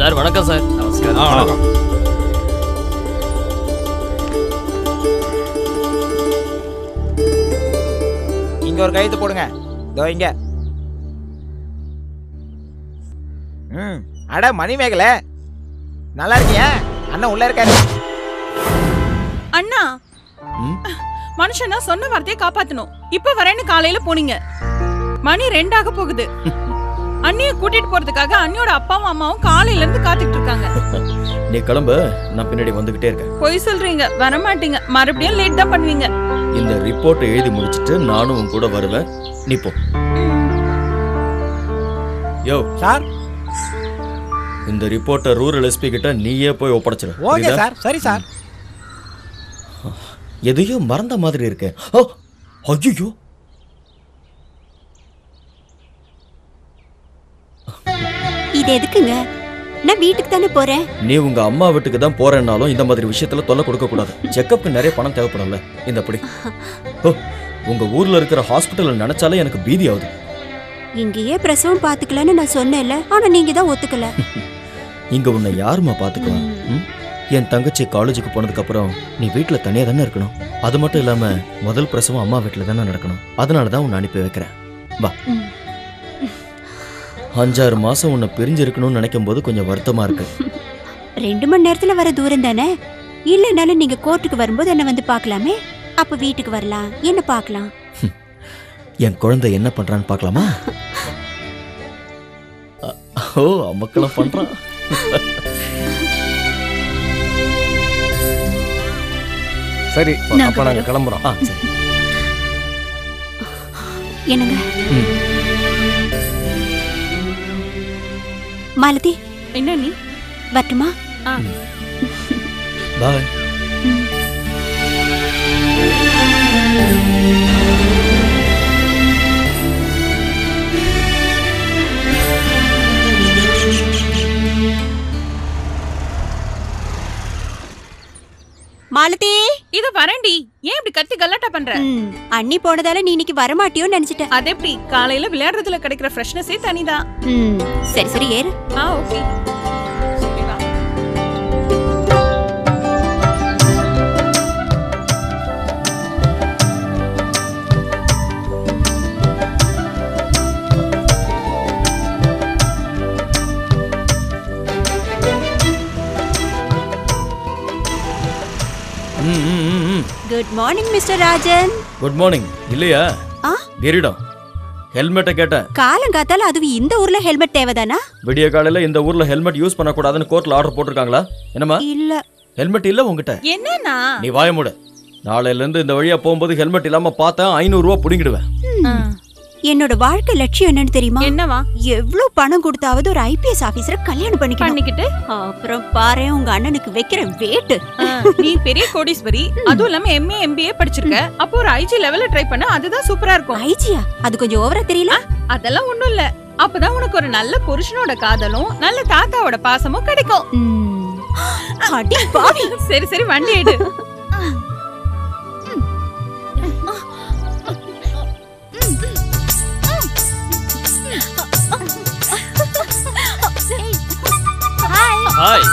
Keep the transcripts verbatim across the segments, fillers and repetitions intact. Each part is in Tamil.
சார் வணக்கம் சார். நமஸ்காரம். வணக்கம். இங்க ஒரு கையெழுத்து போடுங்க. இதோ இங்க. ம் அட மணிமேகலை நல்லா இருக்கியா? அண்ணா உள்ள இருக்காரு. அண்ணா மனுஷனா சொன்ன வார்த்தையை காப்பாத்தணும். இப்ப வரேன்னு காலையில போனீங்க. மணி ரெண்டாக போகுது. அண்ணிய கூட்டிட்டு போறதுக்காக அண்ணியோட அப்பாவும் அம்மாவும் காலையில இருந்து காத்துக்கிட்டு இருக்காங்க. நீ கிளம்பு, நான் பின்னாடி வந்துகிட்டே இருக்கேன். போய் சொல்றீங்க, வர மாட்டீங்க. மறுபடியும் லேட் தான் பண்ணுவீங்க. இந்த ரிப்போர்ட்டை எழுதி முடிச்சிட்டு நானும் உன் கூட வருவேன். நீ போ. யோ சார், இந்த ரிப்போர்ட்டை ரூரல் எஸ்பி கிட்ட நீயே போய் ஒப்படைச்சிரு. Okay sir. சரி சார். எதையோ மறந்த மாதிரி இருக்கு. ஓ ஐயோ, இது எதுக்குங்க? நான் வீட்டுக்கு தானே போறேன். நீ உங்க அம்மா வீட்டுக்கு தான் போறேன்னாலும் இந்த மாதிரி விஷயத்துல தொல்லை கொடுக்க கூடாது. செக்கப்புக்கு நிறைய பணம் தேவைப்படும்ல. இந்த அப்படி ஓ உங்க ஊர்ல இருக்கிற ஹாஸ்பிட்டல் நினைச்சாலே எனக்கு பீதி ஆகுது. இங்கேயே பிரசவம் பாத்துக்கலன்னு நான் சொன்னேன்ல, ஆனா நீங்க தான் ஒத்துக்கல. இங்க உன்னை யாருமா பாத்துக்குவா? என் தங்கச்சி காலேஜுக்கு போனதுக்கு அப்புறம் நீ வீட்டுல தனியா தானே இருக்கணும். அது மட்டும் இல்லாம முதல் பிரசவம் அம்மா வீட்டுல தானே நடக்கணும். அதனாலதான் உன்னை அனுப்பி வைக்கிறேன். வா. அஞ்சாறு மாசம் உன்னை பிரிஞ்சு இருக்கணும்னு நினைக்கும் போது கொஞ்சம் வருத்தமா இருக்கு. ரெண்டு மணி நேரத்துல வர தூரம் தானே. இல்லைனாலும் நீங்க கோர்ட்டுக்கு வரும்போது என்ன வந்து பாக்கலாமே. அப்ப வீட்டுக்கு வரலாம், என்ன பாக்கலாம். என் குழந்தை என்ன பண்றான்னு பாக்கலாமா? ஓ அம்மக்கெல்லாம் பண்றான். சரி, அப்ப நாங்க கிளம்புறோம். என்னங்க மாலதி, என்ன நீ வரட்டுமா? பாய். மாலதி, இத வரேன்டி. ஏன் இப்படி கத்தி கல்லாட்டா பண்ற? அண்ணி போனதால நீ இன்னைக்கு வரமாட்டியோன்னு நினைச்சிட்டேன். அது எப்படி? காலையில விளையாடுறதுல கிடைக்கிற ஃப்ரெஷ்னஸே தனிதான். சரி சரி ஏறு. ஆ ஓகே. சரி வா. Good morning mister Rajan. Good morning. இல்லையா கிரீடம் ஹெல்மெட்டை கேட்டேன். காலங்காத்தால அதுவும் இந்த ஊர்ல ஹெல்மெட் தேவைதானா? விடிய காலையில இந்த ஊர்ல ஹெல்மெட் யூஸ் பண்ண கூடாதுன்னு கோர்ட்ல ஆர்டர் போட்டிருக்காங்களா? என்னமா? இல்ல. ஹெல்மெட் இல்ல உங்ககிட்ட? என்னன்னா? நீ வாய மூடு. நாளையில இருந்து இந்த வழியா போகும்போது ஹெல்மெட் இல்லாம பார்த்தா ஐநூறு ரூபாய் புடிங்கிடுவேன். என்னோட வாழ்க்கை லட்சியம் என்னன்னு தெரியுமா? என்னவா? எவ்வளவு பணம் கொடுத்தாவது ஒரு ஐபிஎஸ் ஆபீசரை கல்யாணம் பண்ணிக்கணும். பண்ணிக்கிட்டு அப்புறம் பாரு உங்க அண்ணனுக்கு வைக்கிற வேட்டு. நீ பெரிய கோடீஸ்வரி, அதுவும் இல்லாம எம்ஏ எம்பிஏ படிச்சிருக்க. அப்போ ஒரு ஐஜி லெவல்ல ட்ரை பண்ண, அதுதான் சூப்பரா இருக்கும். ஐஜியா? அது கொஞ்சம் ஓவரா தெரியல. அதெல்லாம் ஒண்ணும் இல்ல. அப்பதான் உனக்கு ஒரு நல்ல புருஷனோட காதலும் நல்ல தாத்தாவோட பாசமும் கிடைக்கும். அடி பாவி. சரி சரி வண்டி எடு. ஹாய்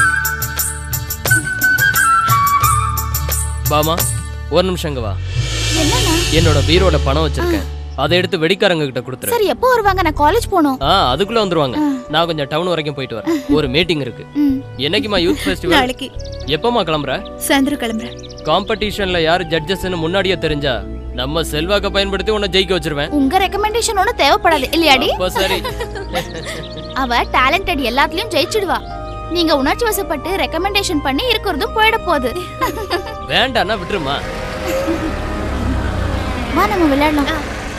பாமா, ஒரு நிமிஷம் இங்க வா. என்னோட பீரோட பணம் வச்சிருக்கேன், அதை எடுத்து வெடிக்காரங்க கிட்ட கொடுத்துரு. சரி, எப்போ வருவாங்க? நான் காலேஜ் போணும். ஆ அதுக்குள்ள வந்துருவாங்க. நான் கொஞ்சம் டவுன் வரைக்கும் போயிட்டு வரேன். ஒரு மீட்டிங் இருக்கு. என்னைக்குமா யூத் ஃபெஸ்டிவல்? நாளைக்கு. எப்பமா கிளம்புற? சாயந்தரம் கிளம்புறேன். காம்படிஷன்ல யாரு ஜட்ஜஸ்னு முன்னாடியே தெரிஞ்சா நம்ம செல்வாக்க பயன்படுத்தி உன்னை ஜெயிக்க வச்சிருவேன். உங்க ரெக்கமெண்டேஷன் ஒண்ணு தேவைப்படாது இல்லையாடி? அப்ப சரி. அவ டாலண்டட், எல்லாத்துலயும் ஜெயிச்சிடுவா. நீங்க உணர்ச்சி வசப்பட்டு ரெக்கமெண்டேஷன் பண்ணி இருக்கிறதும் போயிட போகுது. வேண்டாம்னா விட்டுருமா. வா நம்ம விளையாடலாம்.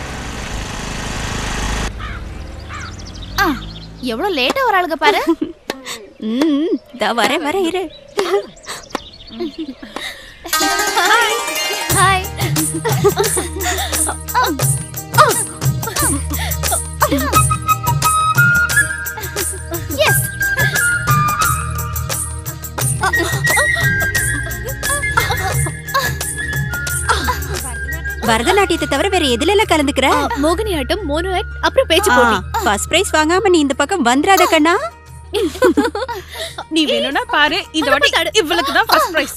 ஆ எவ்வளவு லேட்டா வராளுங்க பாரு. ம் தா வர வர இரு. Hi hi. எஸ். பரதநாட்டியத்தை தவிர வேற எதுல எல்லாம் கலந்துக்கிற? மோகினியாட்டம், மோனோ ஆக்ட், அப்புறம் பேச்சு போட்டி. ஃபர்ஸ்ட் பிரைஸ் வாங்காம நீ இந்த பக்கம் வந்துராத கண்ணா. நீ வேணும்னா பாரு, இந்த வாட்டி இவளுக்கு தான் ஃபர்ஸ்ட் பிரைஸ்.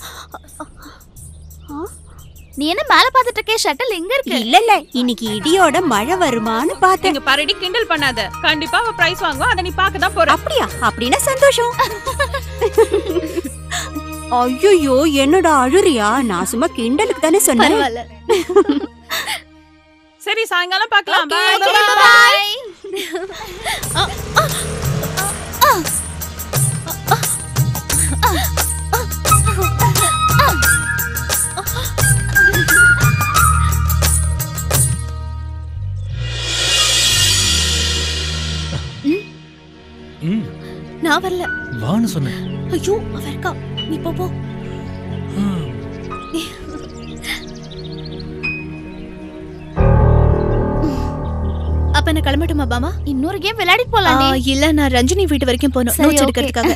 நீ என்ன மேல பாத்துட்டு இருக்கே? ஷட்டில் எங்க இருக்கு? இல்ல இல்ல, இன்னைக்கு இடியோட மழை வருமான்னு பார்த்தேன். நீங்க பாருடி, கிண்டல் பண்ணாத. கண்டிப்பா அவ பிரைஸ் வாங்குவா, அத நீ பார்க்க தான் போற. அப்படியா? அப்படினா சந்தோஷம். ஐயோ, என்னடா அழுறியா? நான் சும்மா கிண்டலுக்கு தானே சொன்னேன். சரி, சாயங்காலம் பார்க்கலாம். Bye bye. நான் வரல. வான்னு சொன்னேன். ஐயோ, அவ இருக்கா. நீ போ போ. அப்ப நான் கிளம்பட்டுமா பாமா? இன்னொரு கேம் விளையாடிட்டு போலாம். இல்ல, நான் ரஞ்சினி வீட்டு வரைக்கும் போகணும், நோட்ஸ் எடுக்கிறதுக்காக.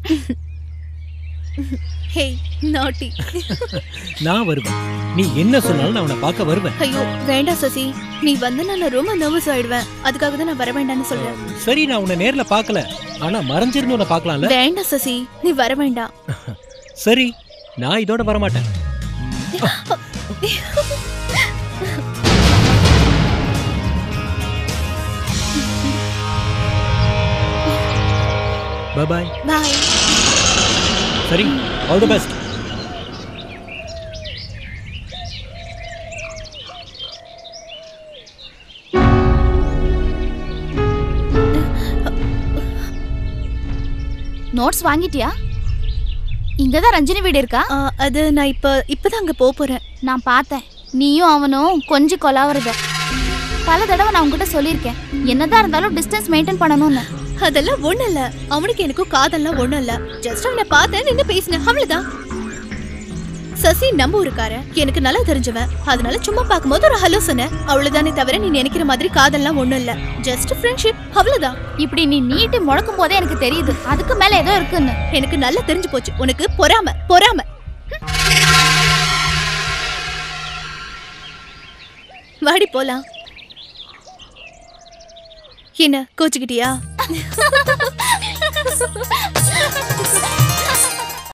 ஹே நாட்டி. நான் வருவேன். நீ என்ன சொன்னாலும் நான் அவனை பார்க்க வருவேன். ஐயோ வேண்டாம் சசி, நீ வந்து நான் ரொம்ப நர்வஸ் ஆயிடுவேன். அதுக்காக தான் நான் வர வேண்டாம்னு சொல்றேன். சரி, நான் உன்னை நேர்ல பார்க்கல, ஆனா மறைஞ்சிருந்து உன்னை பார்க்கலாம்ல. வேண்டாம் சசி, நீ வர வேண்டாம். சரி, நான் இதோட வர மாட்டேன். Bye bye. பை. சரி, ஆல் தி பெஸ்ட். நோட்ஸ் வாங்கிட்டியா? இங்கதான் ரஞ்சினி வீடு இருக்கா? அது நான் இப்ப இப்பதான் அங்க போக போறேன். நான் பார்த்தேன், நீயும் அவனும் கொஞ்சம் கொலாவறத. பல தடவை நான் உங்ககிட்ட சொல்லியிருக்கேன், என்னதான் இருந்தாலும் டிஸ்டன்ஸ் மெயின்டைன் பண்ணணும்னு. அதெல்லாம் ஒண்ணு இல்ல, அவனுக்கு எனக்கும் காதெல்லாம் ஒண்ணு இல்ல. ஜஸ்ட் அவனை பார்த்தேன், நின்று பேசினேன், அவ்வளவுதான். சசி நம்ம ஊருக்கார, எனக்கு நல்லா தெரிஞ்சவன். அதனால சும்மா பார்க்கும்போது ஒரு ஹலோ சொன்னேன், அவ்வளவுதானே தவிர நீ நினைக்கிற மாதிரி காதெல்லாம் ஒண்ணும் இல்ல. ஜஸ்ட் ஃப்ரெண்ட்ஷிப், அவ்வளவுதான். இப்படி நீ நீட்டி முழக்கும் போதே எனக்கு தெரியுது அதுக்கு மேல ஏதோ இருக்குன்னு. எனக்கு நல்லா தெரிஞ்சு போச்சு, உனக்கு பொறாம பொறாம. வாடி போலாம். என்ன கோச்சுக்கிட்டியா?